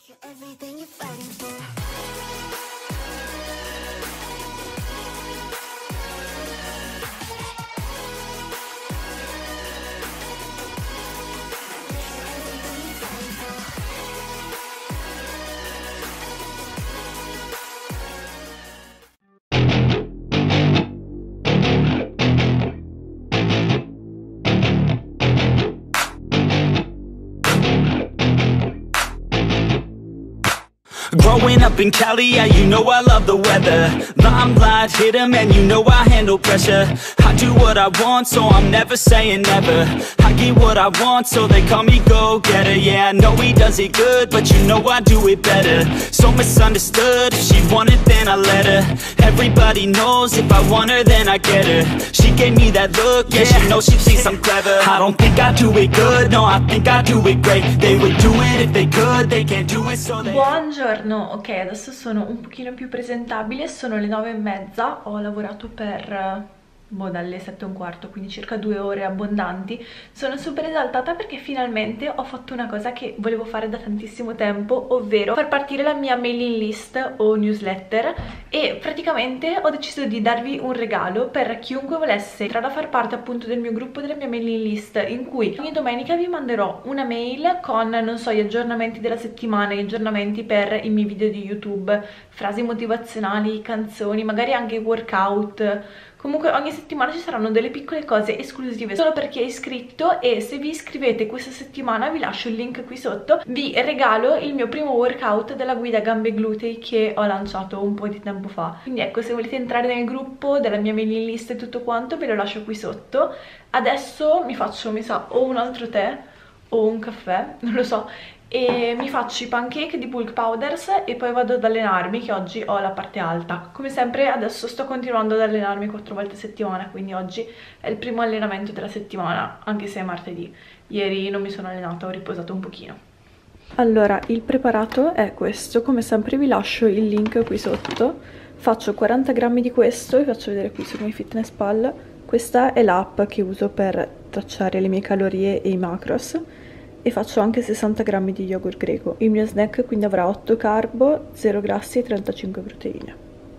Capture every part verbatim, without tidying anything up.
Growing up in Cali, yeah, you know I love the weather. Limelight hit 'em and you know I handle pressure. I do what I want, so I'm never saying never. I get what I want, so they call me go-getter. Yeah, I know he does it good, but you know I do it better. So misunderstood, if she wanted then I let her. Everybody knows if I want her then I get her. She gave me that look, yeah, she knows she thinks I'm clever. I don't think I do it good, no, I think I do it great. They would do it if they could, they can't do it so they... Buongiorno, ok, adesso sono un pochino più presentabile, sono le nove e mezza, ho lavorato per... boh, dalle sette e un quarto, quindi circa due ore abbondanti. Sono super esaltata perché finalmente ho fatto una cosa che volevo fare da tantissimo tempo, ovvero far partire la mia mailing list o newsletter, e praticamente ho deciso di darvi un regalo per chiunque volesse entrare a far parte appunto del mio gruppo, della mia mailing list, in cui ogni domenica vi manderò una mail con, non so, gli aggiornamenti della settimana, gli aggiornamenti per i miei video di YouTube, frasi motivazionali, canzoni, magari anche workout. Comunque ogni settimana ci saranno delle piccole cose esclusive solo per chi è iscritto, e se vi iscrivete questa settimana vi lascio il link qui sotto. Vi regalo il mio primo workout della guida gambe e glutei che ho lanciato un po' di tempo fa. Quindi ecco, se volete entrare nel gruppo della mia mailing list e tutto quanto ve lo lascio qui sotto. Adesso mi faccio, mi sa, o un altro tè o un caffè, non lo so, e mi faccio i pancake di bulk powders e poi vado ad allenarmi, che oggi ho la parte alta. Come sempre adesso sto continuando ad allenarmi quattro volte a settimana, quindi oggi è il primo allenamento della settimana, anche se è martedì. Ieri non mi sono allenata, ho riposato un pochino. Allora, il preparato è questo, come sempre vi lascio il link qui sotto. Faccio quaranta grammi di questo, vi faccio vedere qui sui miei fitness pal. Questa è l'app che uso per tracciare le mie calorie e i macros. E faccio anche sessanta grammi di yogurt greco. Il mio snack quindi avrà otto carbo, zero grassi e trentacinque proteine.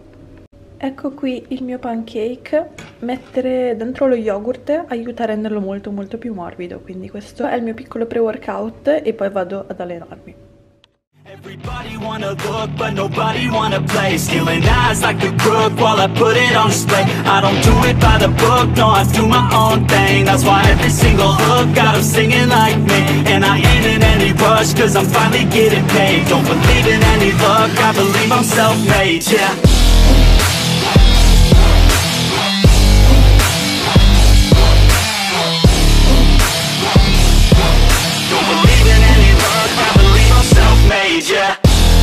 Ecco qui il mio pancake. Mettere dentro lo yogurt aiuta a renderlo molto molto più morbido, quindi questo è il mio piccolo pre-workout e poi vado ad allenarmi. Everybody wanna look, but nobody wanna play. Stealing eyes like a crook while I put it on display. I don't do it by the book, no, I do my own thing. That's why every single hook got them singing like me. And I ain't in any rush, cause I'm finally getting paid. Don't believe in any luck, I believe I'm self-made, yeah. Yeah.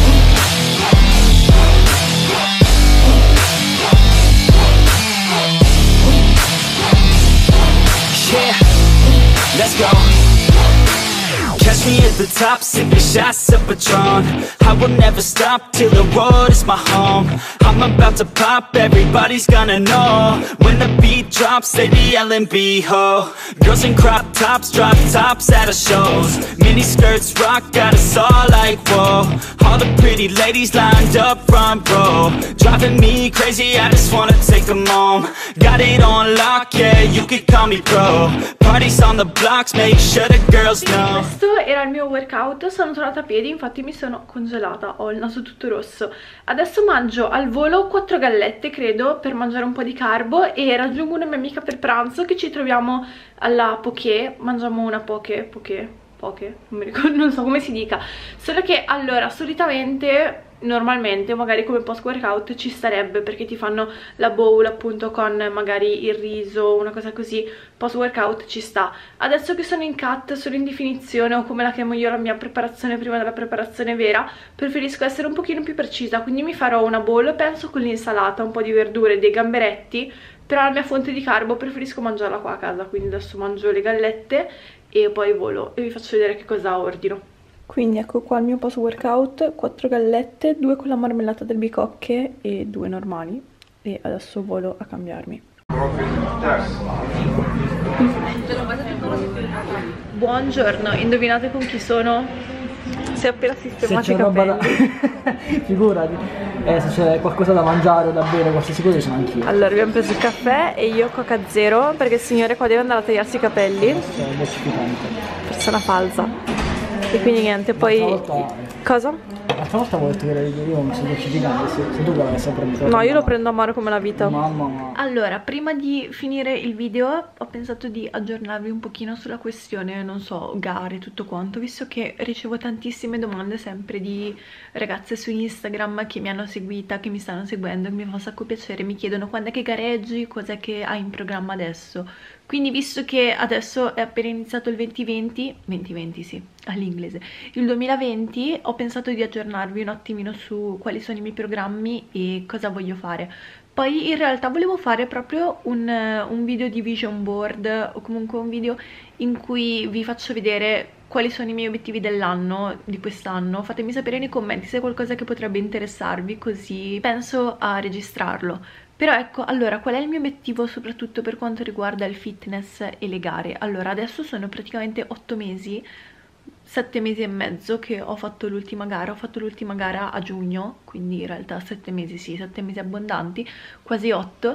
Yeah, let's go. Catch me at the top, sipping shots of Patron. I will never stop till the road is my home. I'm about to pop, everybody's gonna know. When the beat drops, they be yelling B-ho. Girls in crop tops, drop tops at our shows. Mini skirts rock, got us all like whoa. All the pretty ladies lined up front row. Driving me crazy, I just wanna take them home. Got it on lock, yeah, you could call me pro. Parties on the blocks, make sure the girls know. Questo era il mio workout, sono tornata a piedi, infatti mi sono congelata, ho il naso tutto rosso. Adesso mangio al volo quattro gallette, credo, per mangiare un po' di carbo, e raggiungo una mia amica per pranzo, che ci troviamo alla poké. Mangiamo una poké, poké, poké, non mi ricordo, non so come si dica. Solo che, allora, solitamente... normalmente magari come post workout ci starebbe, perché ti fanno la bowl appunto con magari il riso, una cosa così. Post workout ci sta. Adesso che sono in cut, sono in definizione, o come la chiamo io, la mia preparazione prima della preparazione vera, preferisco essere un pochino più precisa, quindi mi farò una bowl, penso con l'insalata, un po' di verdure, dei gamberetti. Però la mia fonte di carbo preferisco mangiarla qua a casa, quindi adesso mangio le gallette e poi volo e vi faccio vedere che cosa ordino. Quindi ecco qua il mio post workout, quattro gallette, due con la marmellata del bicocche e due normali, e adesso volo a cambiarmi. Buongiorno, indovinate con chi sono? Si è appena sistemato se i c'è roba da... capelli. Figurati. Eh, se c'è qualcosa da mangiare o da bere, qualsiasi cosa, sono anch'io. Allora abbiamo preso il caffè e io Coca Zero perché il signore qua deve andare a tagliarsi i capelli. È mortificante. Persona falsa. E quindi niente, poi... Volta... Cosa? L'altra volta avevo detto che io mi sono dolcificante, se, se tu l'hai sempre preso. No, io lo prendo amaro come la vita. Mamma mia. Allora, prima di finire il video ho pensato di aggiornarvi un pochino sulla questione, non so, gare, tutto quanto, visto che ricevo tantissime domande sempre di ragazze su Instagram che mi hanno seguita, che mi stanno seguendo, che mi fa un sacco piacere, mi chiedono quando è che gareggi, cos'è che hai in programma adesso. Quindi visto che adesso è appena iniziato il duemilaventi, duemilaventi sì, all'inglese, il duemilaventi, ho pensato di aggiornarvi un attimino su quali sono i miei programmi e cosa voglio fare. Poi in realtà volevo fare proprio un, un video di vision board o comunque un video in cui vi faccio vedere quali sono i miei obiettivi dell'anno, di quest'anno. Fatemi sapere nei commenti se è qualcosa che potrebbe interessarvi, così penso a registrarlo. Però ecco, allora, qual è il mio obiettivo soprattutto per quanto riguarda il fitness e le gare? Allora, adesso sono praticamente otto mesi, sette mesi e mezzo che ho fatto l'ultima gara. Ho fatto l'ultima gara a giugno, quindi in realtà sette mesi, sì, sette mesi abbondanti, quasi otto.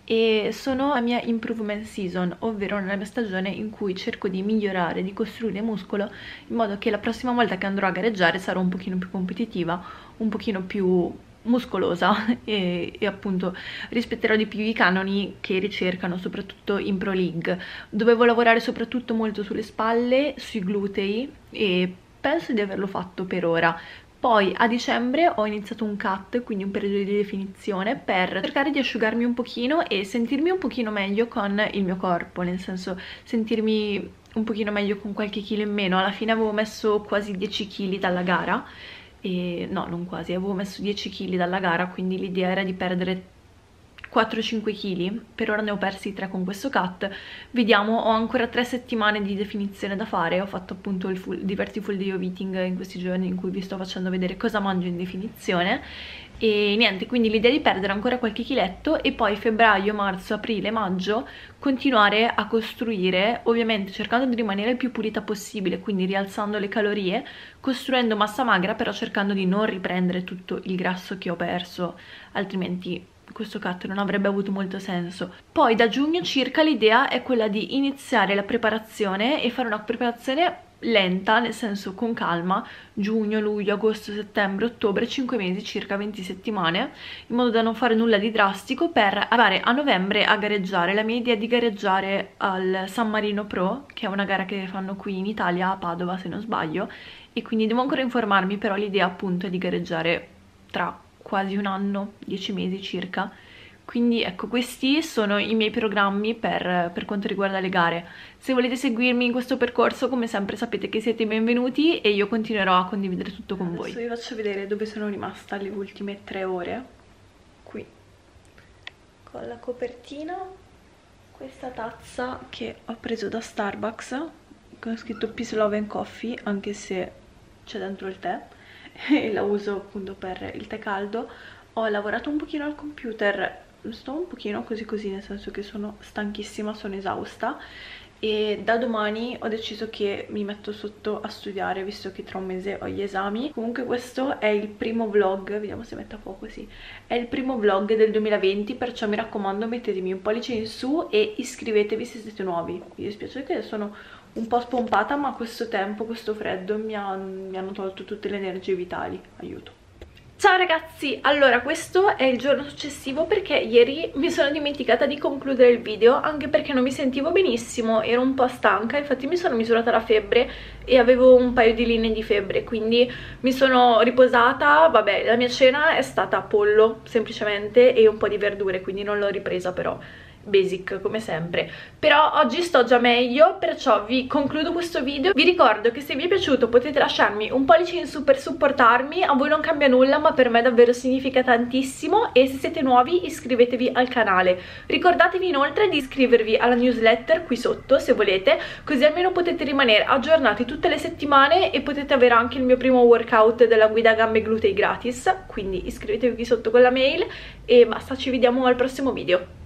E sono la mia improvement season, ovvero nella mia stagione in cui cerco di migliorare, di costruire muscolo, in modo che la prossima volta che andrò a gareggiare sarò un pochino più competitiva, un pochino più muscolosa e, e appunto rispetterò di più i canoni che ricercano soprattutto in Pro League. Dovevo lavorare soprattutto molto sulle spalle, sui glutei e penso di averlo fatto per ora. Poi a dicembre ho iniziato un cut, quindi un periodo di definizione, per cercare di asciugarmi un pochino e sentirmi un pochino meglio con il mio corpo, nel senso sentirmi un pochino meglio con qualche chilo in meno. Alla fine avevo messo quasi dieci chili dalla gara, e no, non quasi, avevo messo dieci chili dalla gara, quindi l'idea era di perdere quattro cinque chili. Per ora ne ho persi tre con questo cut. Vediamo, ho ancora tre settimane di definizione da fare. Ho fatto appunto il full, diversi full day of eating in questi giorni in cui vi sto facendo vedere cosa mangio in definizione. E niente, quindi l'idea è di perdere ancora qualche chiletto e poi febbraio, marzo, aprile, maggio continuare a costruire, ovviamente cercando di rimanere il più pulita possibile, quindi rialzando le calorie, costruendo massa magra, però cercando di non riprendere tutto il grasso che ho perso, altrimenti questo cut non avrebbe avuto molto senso. Poi da giugno circa l'idea è quella di iniziare la preparazione e fare una preparazione lenta, nel senso con calma, giugno, luglio, agosto, settembre, ottobre, cinque mesi, circa venti settimane, in modo da non fare nulla di drastico per arrivare a novembre a gareggiare. La mia idea è di gareggiare al San Marino Pro, che è una gara che fanno qui in Italia, a Padova se non sbaglio, e quindi devo ancora informarmi, però l'idea appunto è di gareggiare tra quasi un anno, dieci mesi circa. Quindi ecco, questi sono i miei programmi per, per quanto riguarda le gare. Se volete seguirmi in questo percorso, come sempre sapete che siete benvenuti e io continuerò a condividere tutto con voi. Adesso vi faccio vedere dove sono rimasta le ultime tre ore. Qui, con la copertina, questa tazza che ho preso da Starbucks, con scritto Peace, Love and Coffee, anche se c'è dentro il tè, e la uso appunto per il tè caldo. Ho lavorato un pochino al computer, sto un pochino così così, nel senso che sono stanchissima, sono esausta, e da domani ho deciso che mi metto sotto a studiare, visto che tra un mese ho gli esami. Comunque questo è il primo vlog, vediamo se mette a fuoco, sì, è il primo vlog del duemilaventi, perciò mi raccomando mettetemi un pollice in su e iscrivetevi se siete nuovi. Mi dispiace che sono un po' spompata, ma questo tempo, questo freddo mi, ha, mi hanno tolto tutte le energie vitali, aiuto. Ciao ragazzi, allora questo è il giorno successivo perché ieri mi sono dimenticata di concludere il video, anche perché non mi sentivo benissimo, ero un po' stanca, infatti mi sono misurata la febbre e avevo un paio di linee di febbre, quindi mi sono riposata. Vabbè, la mia cena è stata pollo semplicemente e un po' di verdure, quindi non l'ho ripresa, però basic come sempre. Però oggi sto già meglio, perciò vi concludo questo video. Vi ricordo che se vi è piaciuto potete lasciarmi un pollice in su per supportarmi. A voi non cambia nulla, ma per me davvero significa tantissimo. E se siete nuovi iscrivetevi al canale. Ricordatevi inoltre di iscrivervi alla newsletter qui sotto se volete, così almeno potete rimanere aggiornati tutte le settimane e potete avere anche il mio primo workout della guida gambe e glutei gratis. Quindi iscrivetevi qui sotto con la mail e basta, ci vediamo al prossimo video.